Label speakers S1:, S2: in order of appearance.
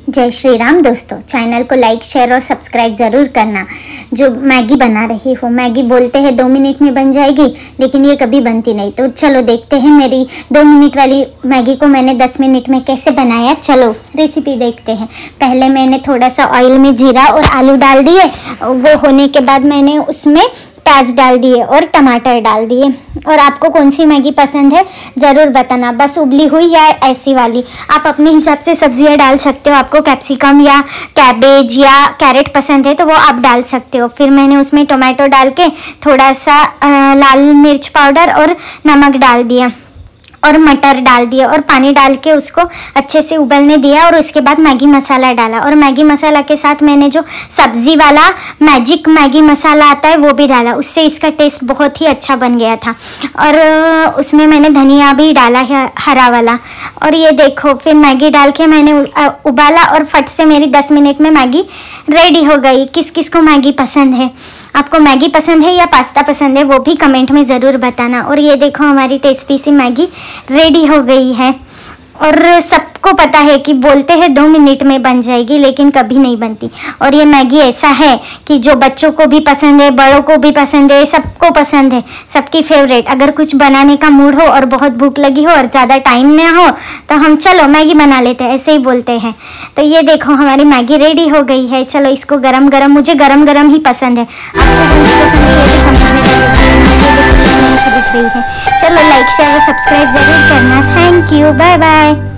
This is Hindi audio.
S1: जय श्री राम दोस्तों, चैनल को लाइक शेयर और सब्सक्राइब ज़रूर करना। जो मैगी बना रही हूँ, मैगी बोलते हैं 2 मिनट में बन जाएगी, लेकिन ये कभी बनती नहीं। तो चलो देखते हैं मेरी 2 मिनट वाली मैगी को मैंने 10 मिनट में कैसे बनाया। चलो रेसिपी देखते हैं। पहले मैंने थोड़ा सा ऑयल में जीरा और आलू डाल दिए। वो होने के बाद मैंने उसमें प्याज डाल दिए और टमाटर डाल दिए। और आपको कौन सी मैगी पसंद है ज़रूर बताना, बस उबली हुई या ऐसी वाली। आप अपने हिसाब से सब्जियां डाल सकते हो। आपको कैप्सिकम या कैबेज या कैरेट पसंद है तो वो आप डाल सकते हो। फिर मैंने उसमें टोमेटो डाल के थोड़ा सा लाल मिर्च पाउडर और नमक डाल दिया और मटर डाल दिया और पानी डाल के उसको अच्छे से उबलने दिया। और उसके बाद मैगी मसाला डाला और मैगी मसाला के साथ मैंने जो सब्ज़ी वाला मैजिक मैगी मसाला आता है वो भी डाला। उससे इसका टेस्ट बहुत ही अच्छा बन गया था। और उसमें मैंने धनिया भी डाला है, हरा वाला। और ये देखो, फिर मैगी डाल के मैंने उबाला और फट से मेरी 10 मिनट में मैगी रेडी हो गई। किस किस को मैगी पसंद है? आपको मैगी पसंद है या पास्ता पसंद है, वो भी कमेंट में ज़रूर बताना। और ये देखो, हमारी टेस्टी सी मैगी रेडी हो गई है। और सबको पता है कि बोलते हैं 2 मिनट में बन जाएगी, लेकिन कभी नहीं बनती। और ये मैगी ऐसा है कि जो बच्चों को भी पसंद है, बड़ों को भी पसंद है, सबको पसंद है, सबकी फेवरेट। अगर कुछ बनाने का मूड हो और बहुत भूख लगी हो और ज़्यादा टाइम ना हो तो हम चलो मैगी बना लेते हैं, ऐसे ही बोलते हैं। तो ये देखो, हमारी मैगी रेडी हो गई है। चलो इसको गरम गरम, मुझे गरम गरम ही पसंद है। चलो लाइक शेयर और सब्सक्राइब ज़रूर करना। Thank you, bye bye.